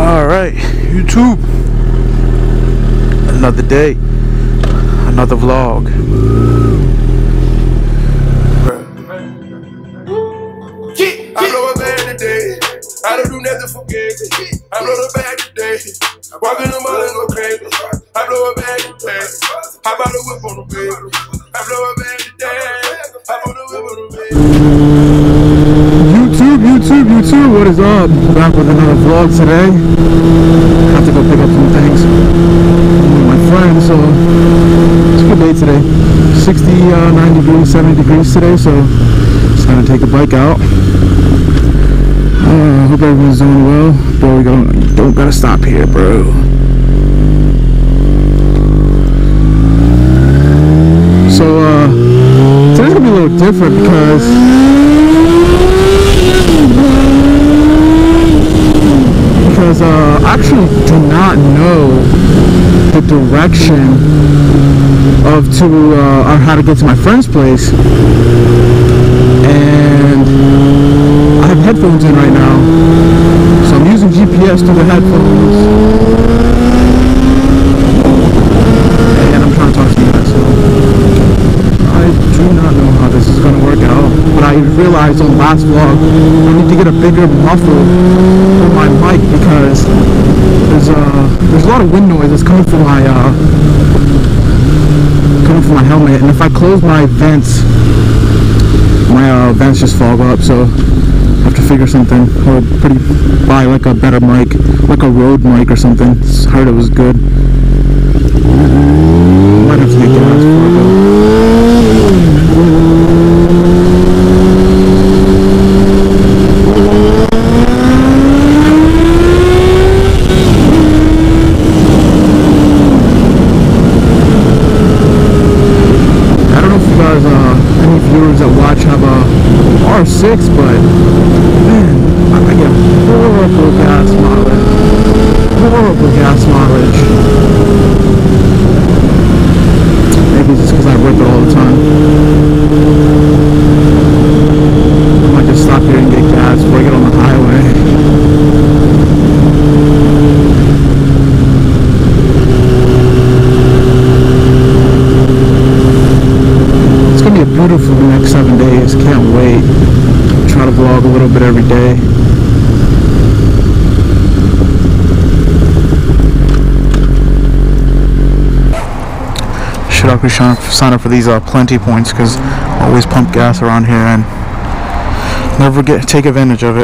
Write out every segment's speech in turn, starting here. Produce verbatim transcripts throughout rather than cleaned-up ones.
Alright, YouTube. Another day. Another vlog. I blow a bag today. I don't do nothing for kids. I blow the bag today. I walk in the mall and go crazy. I blow a bag today. I bought a whip on the bed. I blow a bag today. I bought a whip on the bed. YouTube, YouTube, YouTube, what is up? Back with another vlog today. Have to go pick up some things with my friends, so it's a good day today. sixty-nine degrees, seventy degrees today, so just gonna take the bike out. Uh, hope everyone's doing well. Bro, we don't, don't gotta stop here, bro. So, uh, today's gonna be a little different because because uh, I actually do not know the direction of to uh, or how to get to my friend's place, and I have headphones in right now, so I'm using G P S through the headphones, and I'm trying to talk to you guys. So I do not know how this is going to work out, but I realized on the last vlog I need to get a bigger muffle for my mic because there's uh there's a lot of wind noise that's coming from my uh coming from my helmet, and if I close my vents, my uh, vents just fog up, so I have to figure something, or pretty buy like a better mic, like a Rode mic or something. I heard it was good. Might have to get gas before I go. That watch have a R six, but man, I get horrible gas mileage. Horrible gas mileage. Maybe it's just because I rip it all the time. I might just stop here and get gas before I get on the highway. Beautiful the next seven days. Can't wait. Try to vlog a little bit every day. Should actually sign up for these uh, plenty points because I always pump gas around here and never get take advantage of it.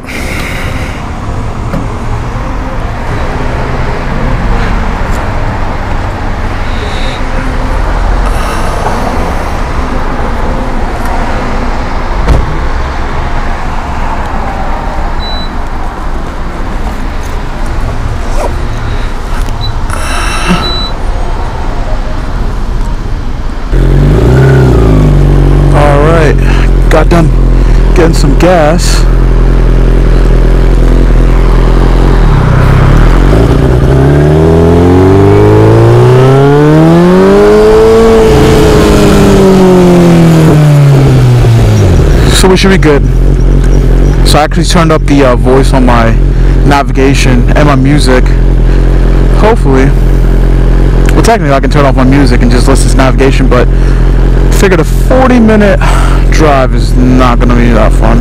Got done getting some gas. So we should be good. So I actually turned up the uh, voice on my navigation and my music. Hopefully. Well, technically I can turn off my music and just listen to navigation, but I figured a forty minute drive is not gonna be that fun.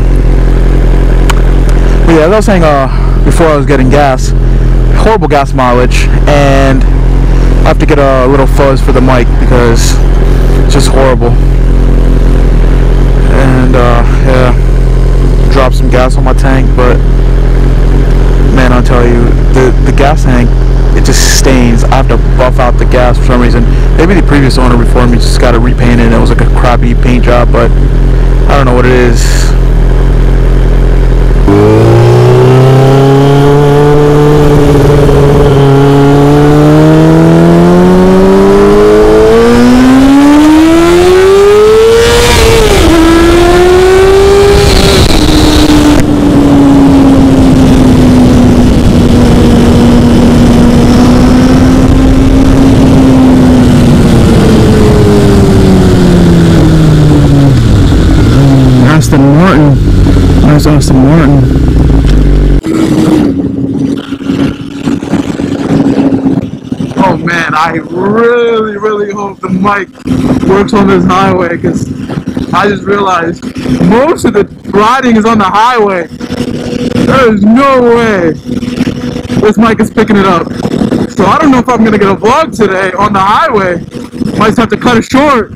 But yeah, as I was saying uh, before I was getting gas, horrible gas mileage, and I have to get a little fuzz for the mic because it's just horrible. And uh, yeah, drop some gas on my tank, but man, I'll tell you, the the gas tank, it just stains. I have to buff out the gas for some reason. Maybe the previous owner before me just got it repainted and it was like a crappy paint job, but I don't know what it is. Aston Martin. Nice Aston Martin. I really, really hope the mic works on this highway, because I just realized most of the riding is on the highway. There is no way this mic is picking it up. So I don't know if I'm gonna get a vlog today on the highway. Might just have to cut it short.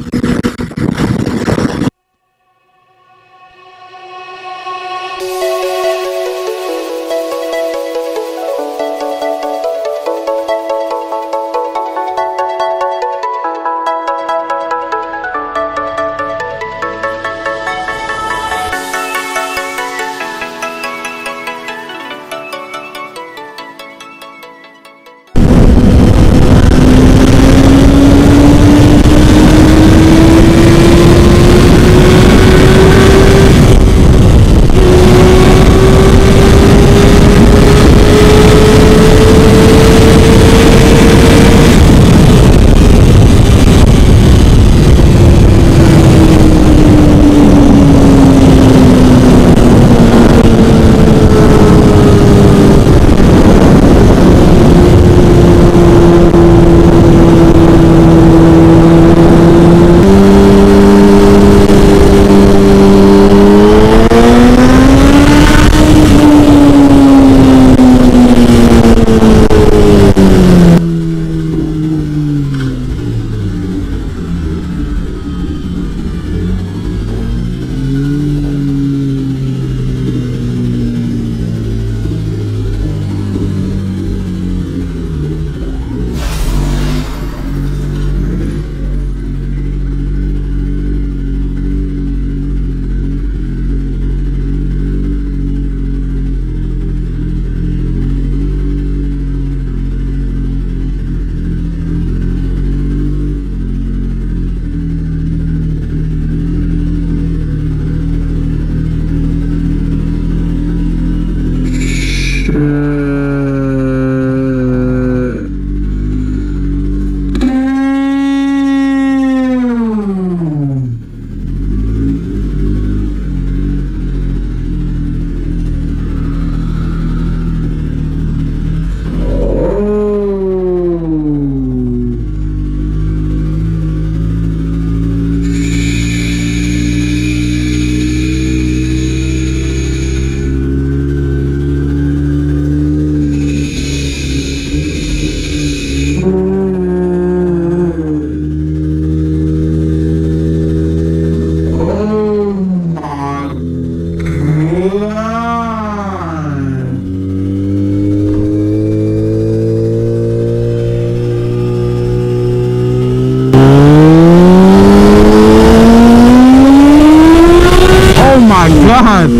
God.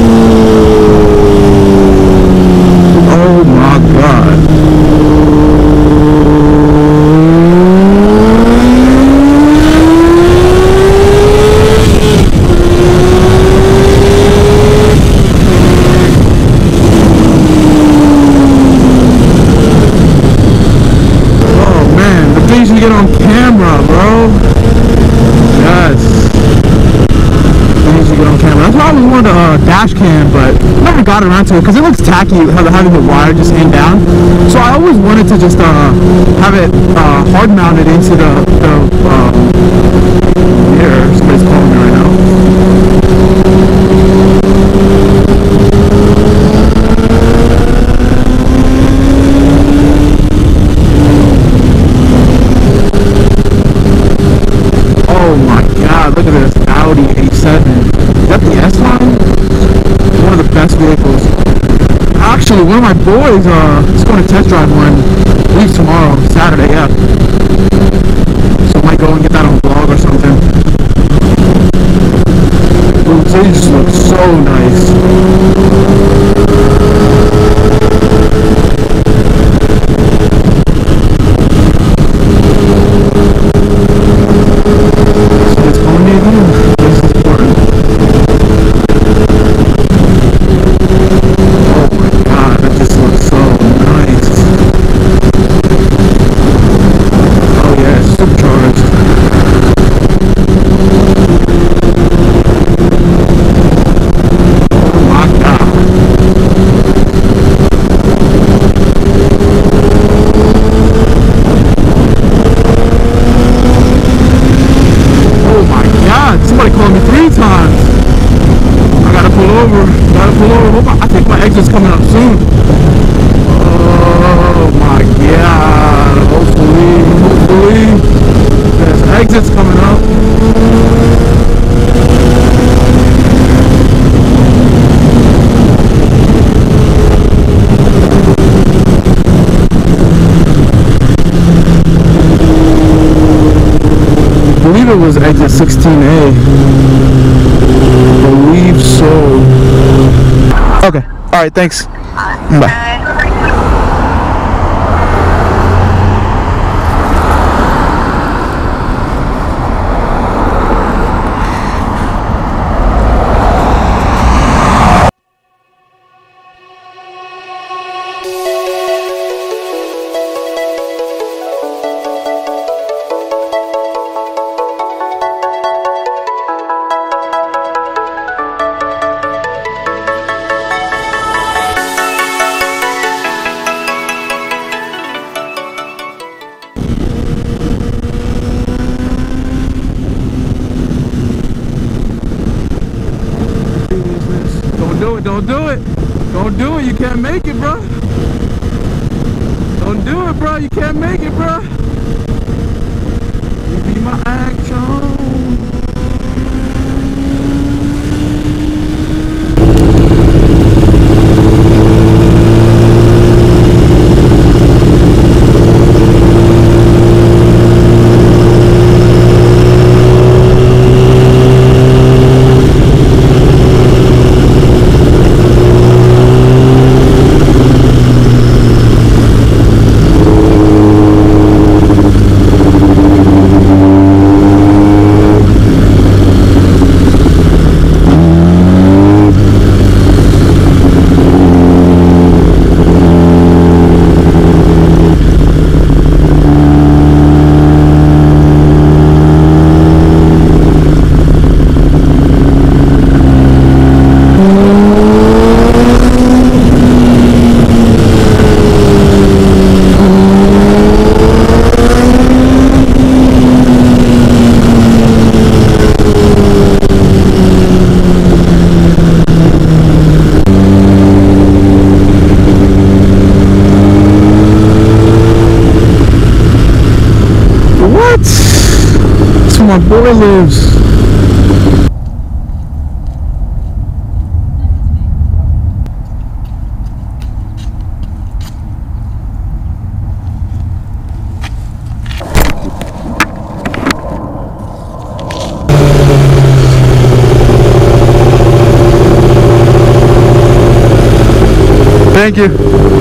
Oh my God. Oh man, the things you get on camera, bro. Yes. On camera. That's why I always wanted a uh, dash cam, but never got around to it because it looks tacky having the wire just hang down. So I always wanted to just uh, have it uh, hard mounted into the, the um, here. Somebody's calling me right now. Oh my God! Look at this Audi A seven. Is that the S-Line? One of the best vehicles. Actually, one of my boys uh, is going to test drive one. Leaves tomorrow, Saturday, yeah. So I might go and get that on vlog or something. Ooh, they just look so nice. So it's calling me again. This is important. exit's coming up. I believe it was exit sixteen A. I believe so. Okay. All right. Thanks. Bye. Don't do it, don't do it. Don't do it, you can't make it, bro. Don't do it, bro, you can't make it, bro. You be my action. My boy lives. Thank you.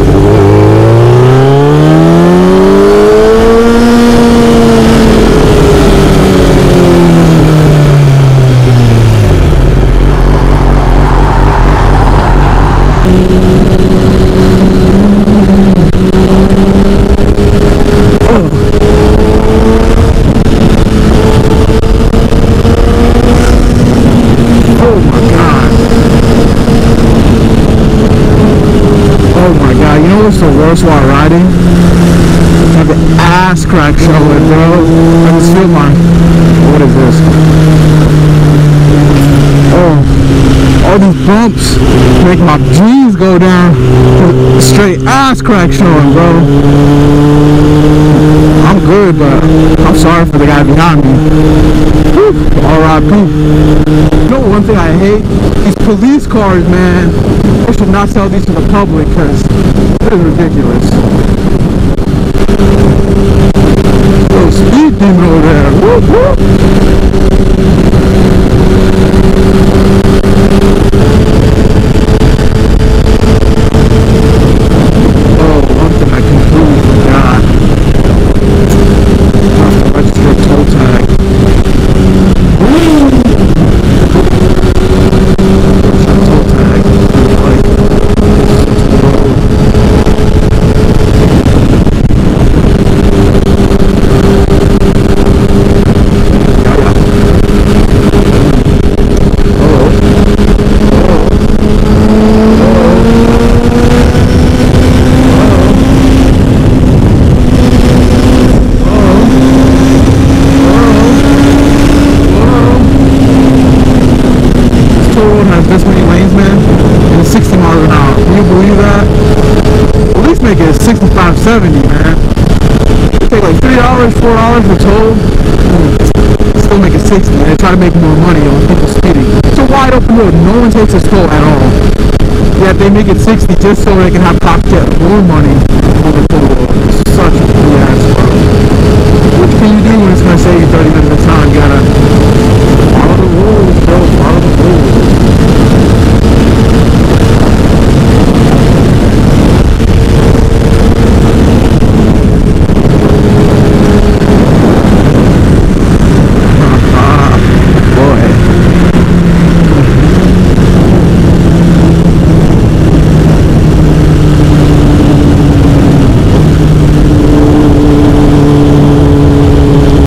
What's the worst while riding? Like an ass crack showing, bro. I just feel my. What is this? Oh, all these bumps make my jeans go down. Straight ass crack showing, bro. I'm good, but I'm sorry for the guy behind me. R I P You know one thing I hate? These police cars, man. They should not sell these to the public because it is ridiculous. Little speed demon over there. Whoop, whoop. Oh, one thing I completely forgot. I have to register a toll tag. This many lanes, man, and it's sixty miles an hour. Can you believe that? At least make it sixty-five, seventy, man. It take like three hours, four hours to toll. sixty and they try to make more money on people speeding. It's a wide open road. No one takes a toll at all. Yet they make it sixty just so they can have cops get more money on the toll road. It's such a B S, bro. What can you do when it's going to save you thirty minutes?